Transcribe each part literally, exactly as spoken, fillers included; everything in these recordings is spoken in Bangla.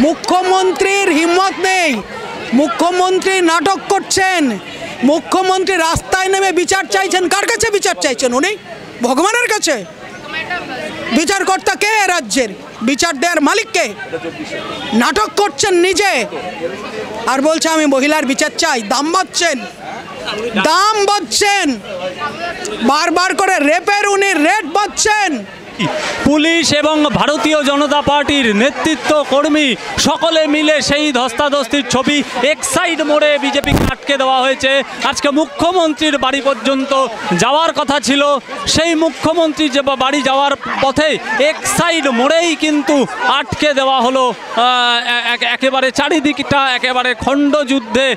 মুখ্যমন্ত্রীর হিম্মত নেই, মুখ্যমন্ত্রী নাটক করছেন, মুখ্যমন্ত্রী রাস্তায় নেমে বিচার চাইছেন। কার কাছে বিচার চাইছেন উনি? ভগবানের কাছে। বিচারকর্তা কে রাজ্যের? বিচার দেওয়ার মালিক কে? নাটক করছেন নিজে আর বলছে আমি মহিলার বিচার চাই। দাম বাড়ছেন, দাম বাড়ছেন, বারবার করে রেপের উনি রেট বাড়ছেন। পুলিশ এবং ভারতীয় জনতা পার্টির নেতৃত্ব কর্মী সকলে মিলে সেই ধস্তাধস্তির ছবি। এক্সাইড মোড়ে বিজেপিকে আটকে দেওয়া হয়েছে। আজকে মুখ্যমন্ত্রীর বাড়ি পর্যন্ত যাওয়ার কথা ছিল, সেই মুখ্যমন্ত্রী যে বাড়ি যাওয়ার পথে এক্সাইড মোড়েই কিন্তু আটকে দেওয়া হলো। একেবারে চারিদিকটা একেবারে খণ্ডযুদ্ধে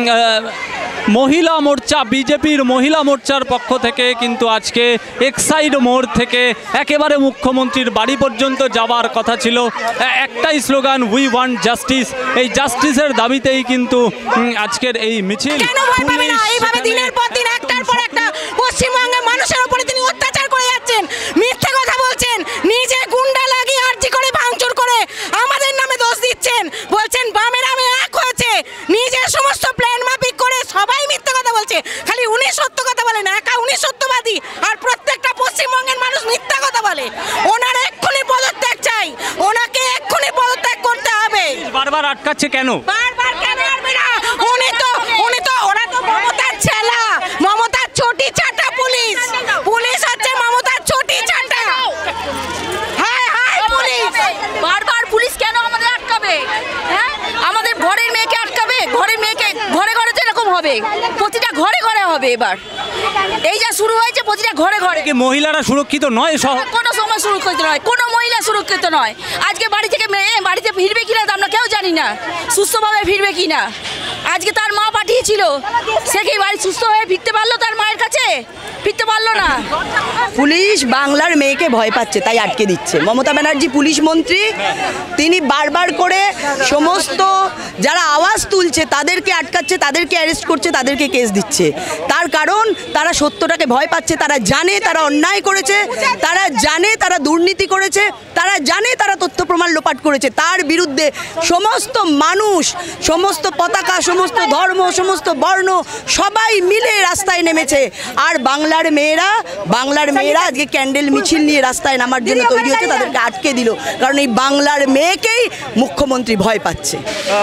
মহিলা মোর্চা, বিজেপির মহিলা মোর্চার পক্ষ থেকে কিন্তু আজকে এক্সাইড মোড় থেকে একেবারে মুখ্যমন্ত্রীর বাড়ি পর্যন্ত যাওয়ার কথা ছিল। একটাই স্লোগান, উই ওয়ান্ট জাস্টিস। এই জাস্টিসের দাবিতেই কিন্তু আজকের এই মিছিল। এইভাবে দিনের পর দিন একটার পর একটা পশ্চিমবঙ্গের মানুষের উপরে তিনি অত্যাচার করে যাচ্ছেন, মিথ্যে কথা বলছেন, নিজে গুন্ডা লাগিয়ে আর্জি করে ভাঙচুর করে আমাদের নামে দোষ দিচ্ছেন, বলছেন বামের নামে এক হয়েছে, নিজের সমস্ত প্ল্যান মাফিক করে সবাই মিথ্যে কথা বলছে, খালি উনি সত্য কথা বলেন, একা উনি সত্যবাদী আর প্রত্যেকটা পশ্চিমবঙ্গের মানুষ মিথ্যা কথা বলে। ওনার এক্ষুনি পদত্যাগ চাই, ওনাকে এক্ষুনি পদত্যাগ করতে হবে। বারবার আটকাচ্ছে কেন? বারবার কেন আসবে না? উনি তো উনি তো ওরা তো মমতার ছেলা, মমতার ছোটি চাটা পুলিশ, পুলিশ হচ্ছে মমতার ছোটি চাটা। হ্যাঁ হ্যাঁ পুলিশ। বারবার পুলিশ কেন আমাদের আটকাবে? হ্যাঁ, আমাদের ঘরের মেয়েকে আটকাবে, ঘরের মেয়েকে ঘরে ঘরে তো এরকম হবে, প্রতিটা ঘরে ঘরে হবে। এবার এই যা শুরু হয়েছে প্রতিটা ঘরে ঘরে। কি মহিলারা সুরক্ষিত নয়? কোনো সময় সুরক্ষিত নয়, কোনো মহিলা সুরক্ষিত নয়। আজকে বাড়ি থেকে মেয়ে বাড়িতে ফিরবে কিনা আমরা কেউ জানি না, সুস্থভাবে ফিরবে কিনা। আজকে তার মা পাঠিয়েছিল, সে কি বাড়ি সুস্থ হয়ে ফিরতে পারলো তার মায়ের কাছে? ফিরতে পারলো না। পুলিশ বাংলার মেয়েকে ভয় পাচ্ছে তাই আটকে দিচ্ছে। মমতা ব্যানার্জি পুলিশ মন্ত্রী, তিনি বারবার করে সমস্ত যারা আওয়াজ তুলছে তাদেরকে আটকাচ্ছে, তাদেরকে অ্যারেস্ট করছে, তাদেরকে কেস দিচ্ছে। তার কারণ তারা সত্যটাকে ভয় পাচ্ছে, তারা জানে তারা অন্যায় করেছে, তারা জানে তারা দুর্নীতি করেছে, তারা জানে তারা তথ্য প্রমাণ লোপাট করেছে। তার বিরুদ্ধে সমস্ত মানুষ, সমস্ত পতাকা, সমস্ত ধর্ম, সমস্ত বর্ণ সবাই মিলে রাস্তায় নেমেছে। আর বাংলার মেয়েরা বাংলার মেয়েরা আজকে ক্যান্ডেল মিছিল নিয়ে রাস্তায় নামার জন্য তৈরি হচ্ছে, তাদেরকে আটকে দিল কারণ এই বাংলার মেয়েকেই মুখ্যমন্ত্রী ভয় পাচ্ছে।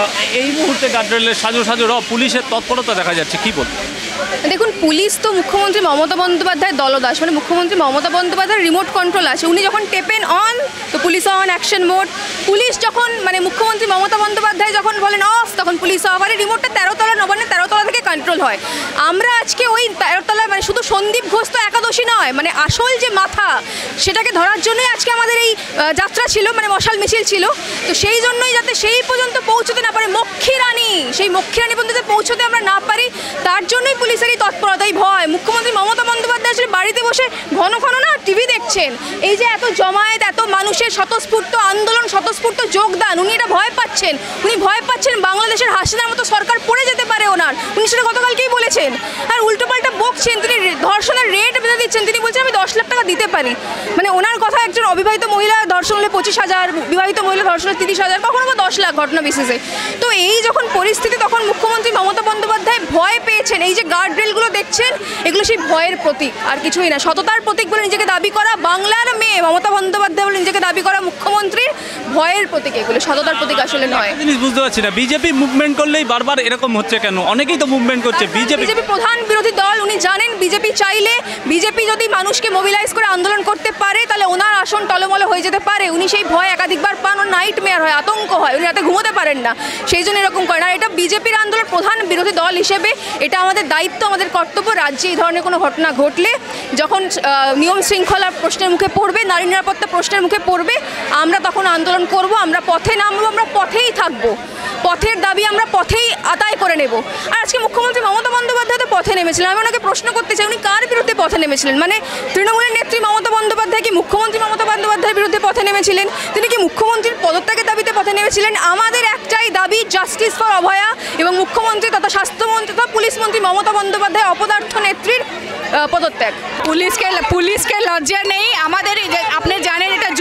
এই মুহূর্তে গার্ডরেলের সাজো সাজো র পুলিশের তৎপরতা দেখা যাচ্ছে, কি বলবো? দেখুন, পুলিশ তো মুখ্যমন্ত্রী মমতা বন্দ্যোপাধ্যায় দলদাস, মানে মুখ্যমন্ত্রী মমতা বন্দ্যোপাধ্যায়ের রিমোট কন্ট্রোল আছে। উনি যখন টেপেন অন তো police on, action mode. Police যখন মানে মুখ্যমন্ত্রী মমতা বন্দ্যোপাধ্যায় যখন বলেন অফ তখন পুলিশ অফ। আর রিমোটটা তেরোতলা নবান্নে তেরোতলা থেকে কন্ট্রোল হয়। আমরা আজকে ওই তেরোতলায় মানে শুধু সন্দীপ ঘোষ তো একাদশী নয়, মানে আসল যে মাথা সেটাকে ধরার জন্যই আজকে আমাদের এই যাত্রা ছিল, মানে মশাল মিছিল ছিল। তো সেই জন্যই যাতে সেই পর্যন্ত পৌঁছতে না পারে মক্ষী রানী, সেই মক্ষী রানী পর্যন্ত পৌঁছতে আমরা না পারি, তার জন্যই পুলিশের এই তৎপরতাই ভয়। মুখ্যমন্ত্রী মমতা বন্দ্যোপাধ্যায় আসলে বাড়িতে বসে ঘন ঘন না টিভি দেখছেন, এই যে এত জমায়েত, এত মানুষের স্বতঃস্ফূর্ত আন্দোলন, স্বতঃস্ফূর্ত যোগদান, উনি এটা ভয় পাচ্ছেন। উনি ভয় পাচ্ছেন বাংলাদেশের হাসিনার মতো সরকার পড়ে যেতে পারে ওনার, উনি সেটা গতকালকেই বলেছেন। আর উল্টোপাল্টা বকছেন, তিনি ধর্ষণের রেট বেঁধে দিচ্ছেন, তিনি বলছেন আমি দশ লাখ টাকা দিতে পারি। মানে ওনার কথা একজন অবিবাহিত মহিলা ধর্ষণ হলে পঁচিশ হাজার, বিবাহিত মহিলা ধর্ষণ হলে তিরিশ হাজার, কখনো বা দশ লাখ ঘটনা বিশেষে। তো এই যখন পরিস্থিতি তখন মুখ্যমন্ত্রী মমতা বন্দ্যোপাধ্যায় ভয় পেয়েছেন। এই যে গার্ড রেলগুলো দেখছেন এগুলো সেই ভয়ের প্রতীক, আর কিছুই না। সততার প্রতীক বলে নিজেকে দাবি করা বাংলার মেয়ে মমতা বন্দ্যোপাধ্যায় বলে নিজেকে দাবি করা মুখ্যমন্ত্রীর ভয়ের প্রতীক, এগুলো সততার প্রতীক আসলে নয়। জিনিস বুঝতে পারছি না, বিজেপি মুভমেন্ট করলেই বারবার এরকম হচ্ছে কেন? অনেকেই তো মুভমেন্ট করছে। বিজেপি বিজেপি প্রধান বিরোধী দল, উনি জানেন বিজেপি চাইলে, বিজেপি যদি মানুষকে মোবিলাইজ করে আন্দোলন করতে পারে তাহলে ওনার আসন টলমল হয়ে যেতে পারে। উনি সেই ভয় একাধিকবার পান, ওর নাইট মেয়ার হয়, আতঙ্ক হয়, উনি রাতে ঘুমোতে পারেন না, সেই জন্য এরকম করেন। আর এটা বিজেপির আন্দোলন, প্রধান বিরোধী দল হিসেবে এটা আমাদের দায়িত্ব, আমাদের কর্তব্য। রাজ্যে এই ধরনের কোনো ঘটনা ঘটলে, যখন নিয়ম শৃঙ্খলা প্রশ্নের মুখে পড়বে, নারী নিরাপত্তা প্রশ্নের মুখে পড়বে, আমরা তখন আন্দোলন করব, আমরা পথে নামবো, আমরা পথেই থাকবো, পথের দাবি আমরা পথেই আদায় করে নেব। আর আজকে মুখ্যমন্ত্রী মমতা বন্দ্যোপাধ্যায় তো পথে নেমেছিলেন। আমি ওনাকে প্রশ্ন করতে চাই, উনি কার বিরুদ্ধে পথে নেমেছিলেন? মানে তৃণমূলের নেত্রী মমতা বন্দ্যোপাধ্যায় কি মুখ্যমন্ত্রী মমতা বন্দ্যোপাধ্যায়ের বিরুদ্ধে পথে নেমেছিলেন? তিনি কি মুখ্যমন্ত্রীর পদত্যাগের দাবিতে পথে নেমেছিলেন? আমাদের একটাই দাবি, জাস্টিস ফর অভয়া এবং মুখ্যমন্ত্রী তথা স্বাস্থ্যমন্ত্রী তথা পুলিশ মন্ত্রী মমতা বন্দ্যোপাধ্যায় অপদার্থ নেত্রীর পদত্যাগ। পুলিশকে পুলিশকে লজ্জা নেই। আমাদের আপনি জানেন এটা জুনিয়র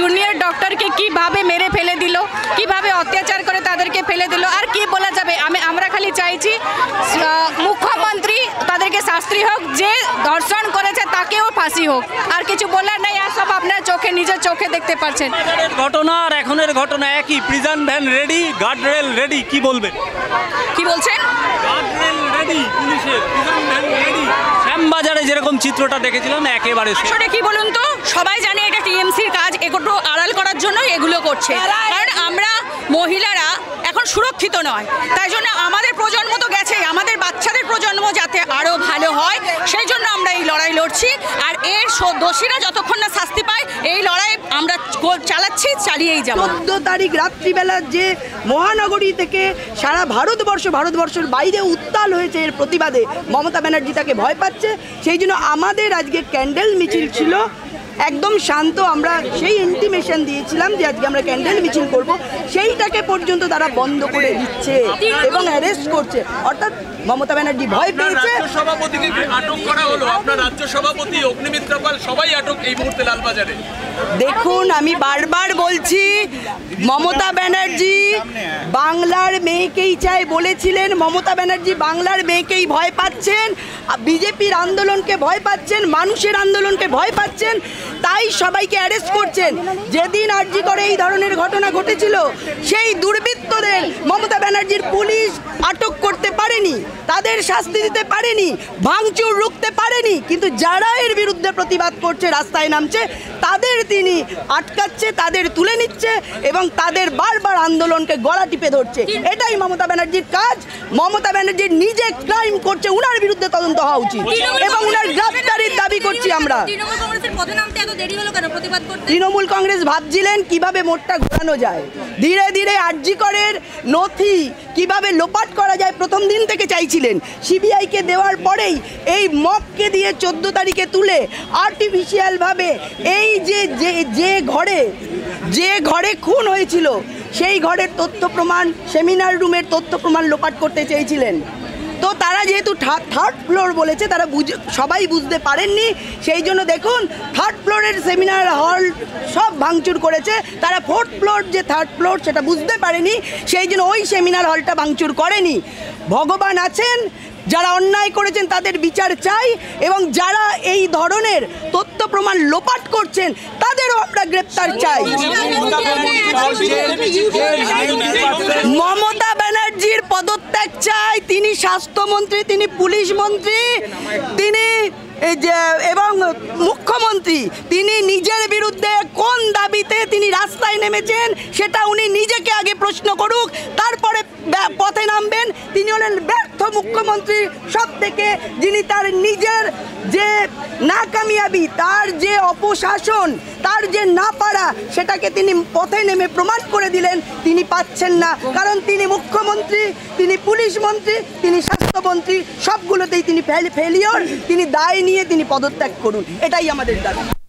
ডক্টরকে কিভাবে মেরে ফেলে দিল, কিভাবে অত্যাচার করে তাদেরকে ফেলে দিল। আর কি বলা যাবে, আমি আমরা খালি চাইছি মুখ্যমন্ত্রী তাদেরকে শাস্তি হোক, যে ধর্ষণ করেছে তাকেও ফাঁসি হোক। আর কিছু বলার নেই, আর সব আপনার চোখে নিজের চোখে দেখতে পাচ্ছেন। ঘটনা আর এখনের ঘটনা একই, prison van ready, guardrail ready, কি বলবেন? কি বলছেন? গার্ডরেল রেডি, পুলিশের প্রিজন ভ্যান রেডি। শ্যামবাজারে যেরকম চিত্রটা দেখেছিলাম একেবারে সে। আসলে কি বলুন তো, সবাই জানে এটা টিএমসির কাজ, এগুলো আড়াল করার জন্য এগুলো করছে। কারণ আমরা মহিলারা এখন সুরক্ষিত নয়, তাই জন্য আমাদের প্রজন্ম তো গেছে, আমাদের বাচ্চাদের প্রজন্ম যাতে আরও ভালো হয় সেই জন্য আমরা এই লড়াই লড়ছি। আর এর দোষীরা যতক্ষণ না শাস্তি পায় এই লড়াই আমরা চালাচ্ছি, চালিয়েই যাব। চোদ্দ তারিখ রাত্রিবেলা যে মহানগরী থেকে সারা ভারতবর্ষ ভারতবর্ষের বাইরে উত্তাল হয়েছে এর প্রতিবাদে, মমতা ব্যানার্জি তাকে ভয় পাচ্ছে, সেই জন্য আমাদের আজকে ক্যান্ডেল মিছিল ছিল একদম শান্ত। আমরা সেই ইন্টিমেশন দিয়েছিলাম যে আজকে আমরা ক্যান্ডেল মিছিল করব, সেইটাকে পর্যন্ত তারা বন্ধ করে দিচ্ছে এবং অ্যারেস্ট করছে। অর্থাৎ মমতা ব্যানার্জি ভয় পেয়েছে। সভাপতিকে আটক করা হলো, আপনার রাজ্য সভাপতি অগ্নিমিত্র পাল সবাই আটক এই মুহূর্তে লালবাজারে। দেখুন, আমি বারবার বলছি, মমতা ব্যানার্জি বাংলার মেয়েকেই চাই বলেছিলেন। মমতা ব্যানার্জি বাংলার মেয়েকেই ভয় পাচ্ছেন, বিজেপির আন্দোলনকে ভয় পাচ্ছেন, মানুষের আন্দোলনকে ভয় পাচ্ছেন, তাই সবাইকে অ্যারেস্ট করছেন। যেদিন আরজি করে এই ধরনের ঘটনা ঘটেছিল সেই দুর্বৃত্তদের মমতা ব্যানার্জির পুলিশ আটক করতে পারেনি, তাদের শাস্তি দিতে পারেনি, ভাঙচুর রুখতে পারেনি, কিন্তু যারা এর বিরুদ্ধে প্রতিবাদ করছে, রাস্তায় নামছে, তাদের তিনি আটকাচ্ছে, তাদের তুলে নিচ্ছে এবং তাদের বারবার আন্দোলনকে গলা টিপে ধরছে। এটাই মমতা ব্যানার্জির কাজ। মমতা ব্যানার্জি নিজে ক্রাইম করছে, উনার বিরুদ্ধে তদন্ত হওয়া উচিত এবং উনার গ্রেফতারির দাবি করছি আমরা। তৃণমূল কংগ্রেস ভাবছিলেন কিভাবে মোটটা ঘোরানো যায়, ধীরে ধীরে আরজি করের নথি কিভাবে লোপাট করা যায় প্রথম দিন থেকে চাইছিলেন। সিবিআইকে দেওয়ার পরেই এই মবকে দিয়ে চোদ্দ তারিখে তুলে আর্টিফিশিয়ালভাবে এই যে যে ঘরে যে ঘরে খুন হয়েছিল সেই ঘরের তথ্য প্রমাণ, সেমিনার রুমের তথ্য প্রমাণ লোপাট করতে চেয়েছিলেন। তো তারা যেহেতু থার্ড ফ্লোর বলেছে, তারা বুঝে সবাই বুঝতে পারেননি, সেই জন্য দেখুন থার্ড ফ্লোরের সেমিনার হল সব ভাঙচুর করেছে। তারা ফোর্থ ফ্লোর যে থার্ড ফ্লোর সেটা বুঝতে পারেনি, সেই জন্য ওই সেমিনার হলটা ভাঙচুর করেনি। ভগবান আছেন, যারা অন্যায় করেছেন তাদের বিচার চাই এবং যারা এই ধরনের তথ্য প্রমাণ লোপাট করছেন তাদেরও আমরা গ্রেপ্তার চাই। মমতা ব্যানার্জির পদত্যাগ চাই। তিনি স্বাস্থ্যমন্ত্রী, তিনি পুলিশ মন্ত্রী, তিনি এবং মুখ্যমন্ত্রী, তিনি নিজের বিরুদ্ধে কোন দাবিতে তিনি রাস্তায় নেমেছেন সেটা উনি নিজেকে আগে প্রশ্ন করুক, তারপরে পথে নামবেন। তিনি হলেন ব্যর্থ মুখ্যমন্ত্রী সব থেকে, যিনি তার নিজের যে নাকামিয়াবি, তার যে অপশাসন, তার যে না পারা, সেটাকে তিনি পথে নেমে প্রমাণ করে দিলেন তিনি পাচ্ছেন না। কারণ তিনি মুখ্যমন্ত্রী, তিনি পুলিশ মন্ত্রী, তিনি স্বাস্থ্যমন্ত্রী, সবগুলোতেই তিনি ফেলিওর। তিনি দায় নিয়ে তিনি পদত্যাগ করুন, এটাই আমাদের দাবি।